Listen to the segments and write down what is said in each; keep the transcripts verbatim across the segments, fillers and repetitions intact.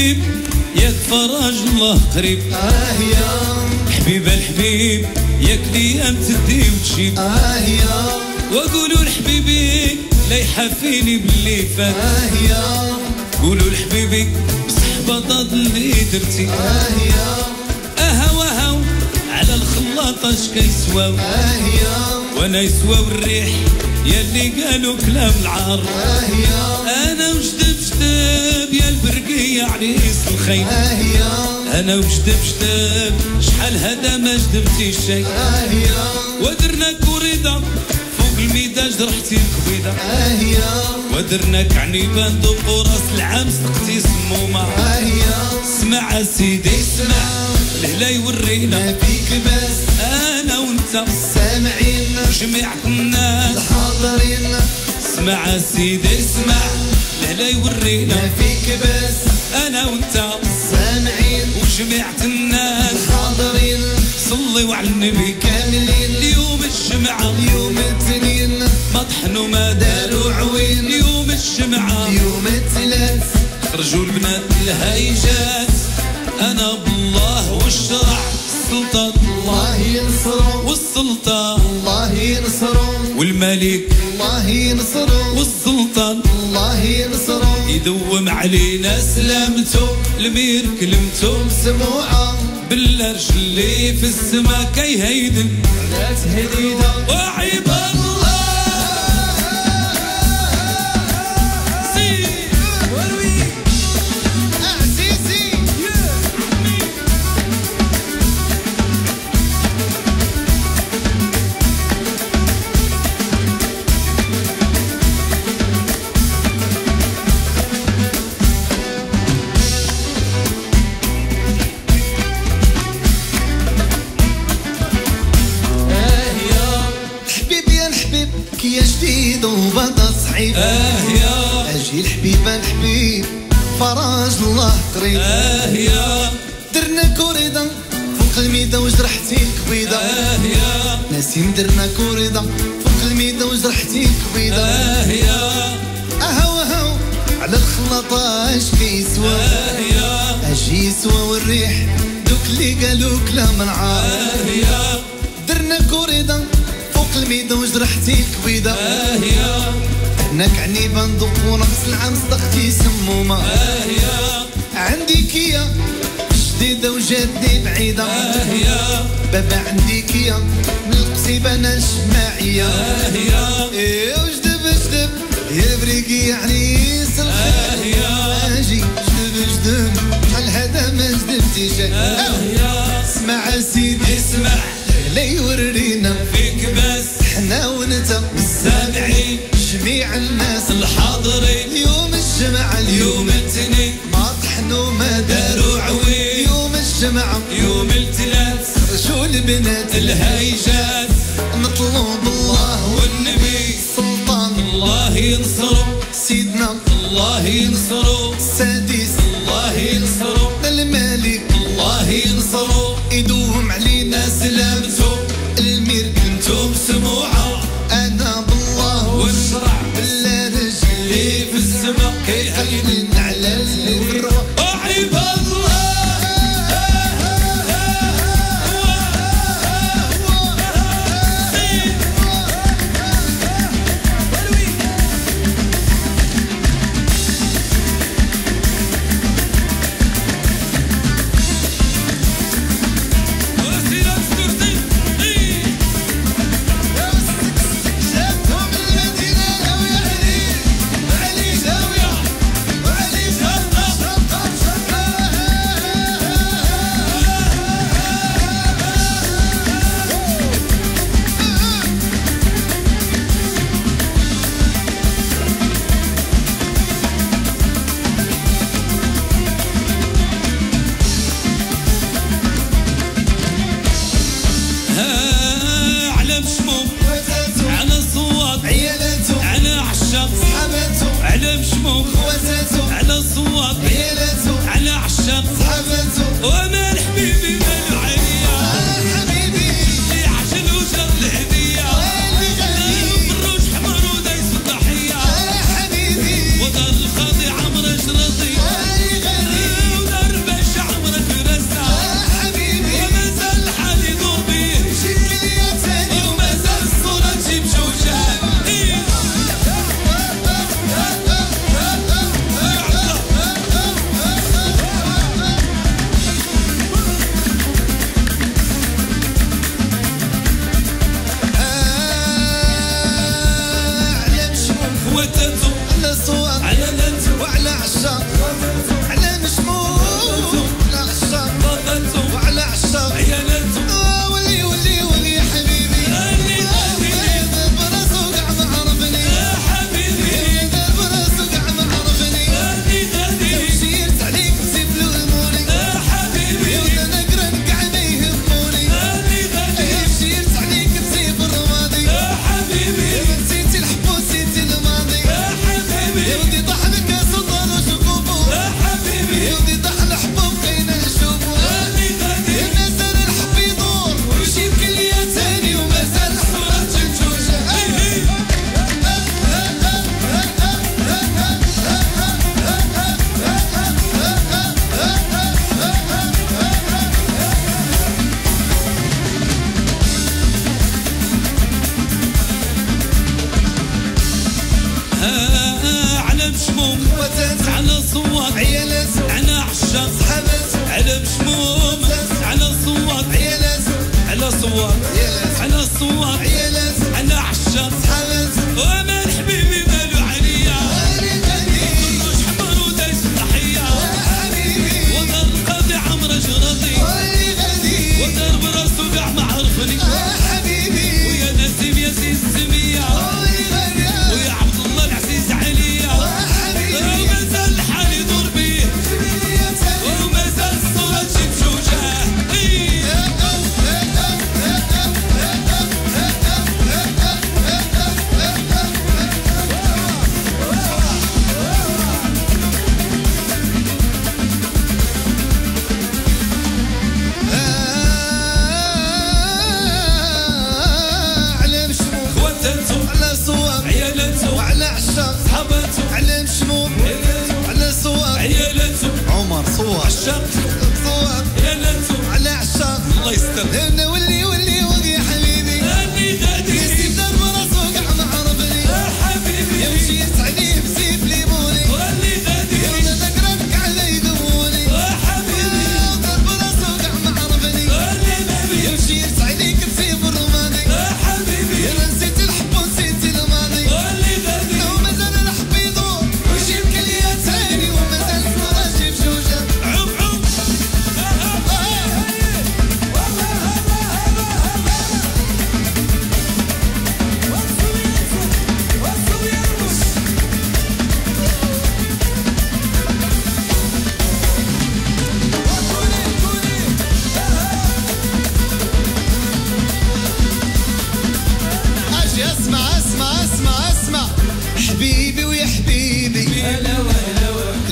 حبيب ياك فرج الله قريب. اه يا حبيبه الحبيب ياك ليام تدي وتجيب. اه يا وقولوا لحبيبي لا يحافيني باللي فات. اه يا قولوا لحبيبي بصحبة اللي درتي. اه يا اهو اهو على الخلاطة اش كيسواو. اه يا وانا يسواو الريح ياللي قالوا كلام العار. اه يا انا وجدب جدب يا البرقية عريس الخيل. اه يا انا وجدب جدب شحال هذا ما جدبتي شي. اه يا ودرنا كوريدا فوق الميدا جرحتي الكبيدة. اه يا ودرناك عنيبان دوق راس العام سقتي سمومة. اه يا اسمع سيدي اسمع الهلا يورينا ما فيك بس انا وانت سامعين جميع الناس الحاضرين. اسمع سيدي اسمع الهلا يورينا ما فيك بس انا وانت سامعين وجميع الناس الحاضرين. صلوا على النبي كاملين اليوم الجمعة يوم الاثنين ما طحنوا ما داروا عوين. اليوم الجمعة يوم الثلاث خرجوا البنات الهيجات. انا بالله والشرع السلطة الله ينصروا والسلطة الله ينصروا والملك الله ينصروا والسلطان الله ينصروا. يدوم علينا سلامته المير كلمته سموعة بالرش اللي في السما كيهيدن لا تهديده وعيب الله. سي وروي عزيزي يا جديد وبدا صعيب. اه يا اجي الحبيب الحبيب فرج الله قريب. اه يا درنا كوريدا فوق الميدا وجرحتي الكبيدة. اه يا ناسين درنا كوريدا فوق الميدا وجرحتي الكبيدة. اه يا اهو اهو على الخلاطة اش كيسوا. اه يا اجي يسوا والريح دوك اللي قالوا كلام العار. اه يا درنا كوريدا فوق الميدا وجرحتي الكبيدة. اه يا هناك عنيبة ندق ونقص العام صدقتي سمومة. اه يا عندي كيا جديدة وجدي بعيدة. اه يا بابا عندي كيا من القصيبة انا الجماعية. اه يا ايه وجدب جدب يا بريقي عريس الخير. اه يا اجي جدب جدب شحال هذا ما جدبتي شي. اه يا اسمع سيدي اسمع لا يورينا فيك بس حنا وانت سامعين جميع الناس الحاضرين. اليوم الجمعة يوم الاثنين ما طحنوا ما داروا عوين. يوم الجمعة يوم الثلاث خرجوا البنات الهيجات. نطلب الله والنبي سلطان الله ينصره سيدنا الله ينصره السادس الله ينصره الملك الله ينصره يدوم علينا سلامته المير كنتم سموعة. انا بالله والشرع بالله رجلي اللي في السما كيهيدن على اللي في الروا. وعيب الله.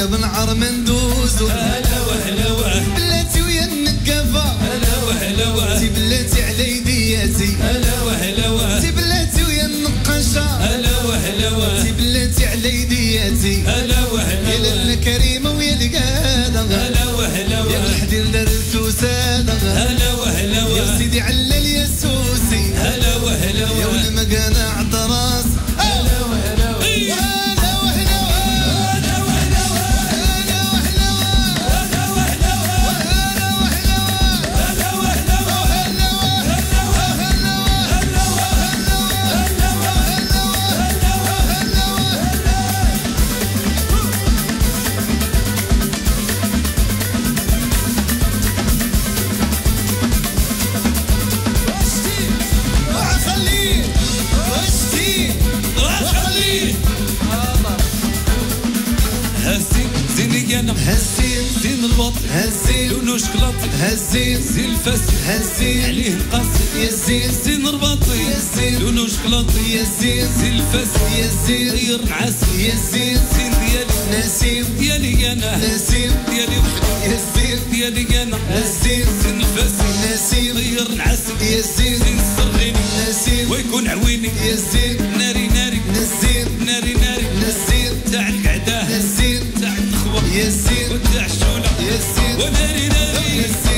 ولا بنعر مندوز هلا وهلا واه بلاتي ويا النقافة هلا وهلا واه تي بلاتي على يدياتي هلا وهلا واه تي بلاتي ويا النقاشة هلا وهلا واه تي بلاتي على يدياتي هلا وهلا يا لاله كريمة ويا القادة هلا وهلا يا واه الحدير درت وسادة هلا وهلا يا واه سيدي علل يا سوسي هلا وهلا يا واه والمقانع عطراس هلا وهلا واه هلا وهلا هلا وهلا واه هلا وهلا هلا وهلا واه هلا وهلا هلا وهلا واه هلا وخليه واشتي وخليه هالزين زيني انا هالزين زين الوطن هالزين لونو شكلاطي هالزين زين الفاسي هالزين عليه القاسي يا زين زين رباطي يا زين لونو شكلاطي يا زين زين الفاسي يا زين غير نعاسي يا زين زين ديالي نسيم ديالي انا نسيم ديالي وحدي يا زين ديالي انا نسيم زين الفاسي نسيم غير نعاسي يا زين زين الصرغيني نسيم ويكون عويني يا زين ناري ناري نسيم ناري ناري نسيم تاع القعده نسيم تاع النخوه يا زين وتاع الشوله يا زين وناري ناري